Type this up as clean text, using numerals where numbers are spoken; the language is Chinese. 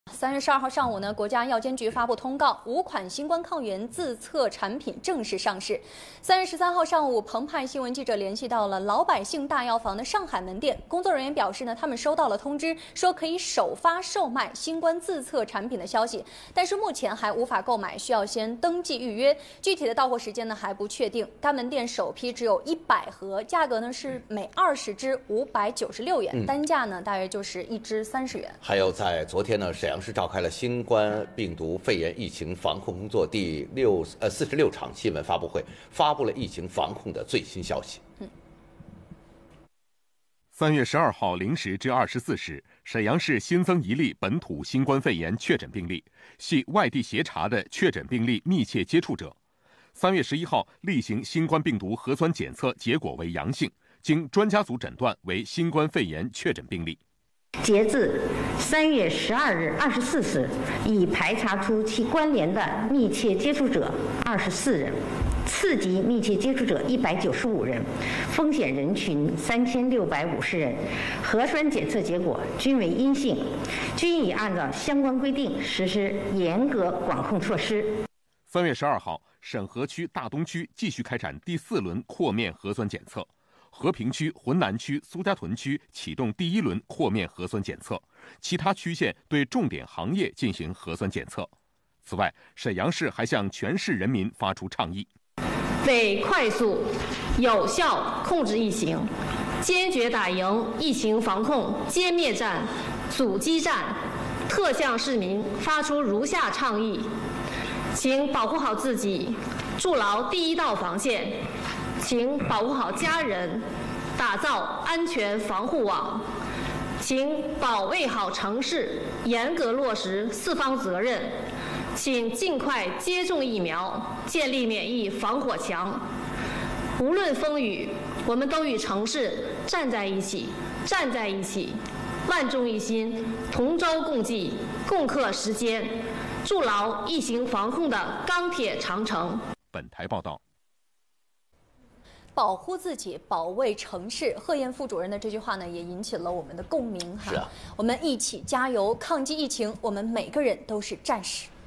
3月12号上午呢，国家药监局发布通告，5款新冠抗原自测产品正式上市。3月13号上午，澎湃新闻记者联系到了老百姓大药房的上海门店，工作人员表示呢，他们收到了通知，说可以首发售卖新冠自测产品的消息，但是目前还无法购买，需要先登记预约。具体的到货时间呢还不确定。该门店首批只有100盒，价格呢是每20支596元，单价呢大约就是1支30元。 还有在昨天呢，沈阳市召开了新冠病毒肺炎疫情防控工作第46场新闻发布会，发布了疫情防控的最新消息。 3月12号0时至24时，沈阳市新增1例本土新冠肺炎确诊病例，系外地协查的确诊病例密切接触者。3月11号例行新冠病毒核酸检测结果为阳性，经专家组诊断为新冠肺炎确诊病例。 截至3月12日24时，已排查出其关联的密切接触者24人，次级密切接触者195人，风险人群3650人，核酸检测结果均为阴性，均已按照相关规定实施严格管控措施。 3月12号，沈河区大东区继续开展第4轮扩面核酸检测。和平区、浑南区、苏家屯区启动第1轮扩面核酸检测，其他区县对重点行业进行核酸检测。此外，沈阳市还向全市人民发出倡议： 为快速、有效控制疫情，坚决打赢疫情防控歼灭战、阻击战，特向市民发出如下倡议：请保护好自己，筑牢第1道防线。请保护好家人，打造安全防护网。请保卫好城市，严格落实4方责任。请尽快接种疫苗，建立免疫防火墙。无论风雨，我们都与城市站在一起，站在一起，万众一心，同舟共济，共克时艰，筑牢疫情防控的钢铁长城。 本台报道。 保护自己，保卫城市。贺燕副主任的这句话呢，也引起了我们的共鸣哈。 是啊， 我们一起加油抗击疫情，我们每个人都是战士。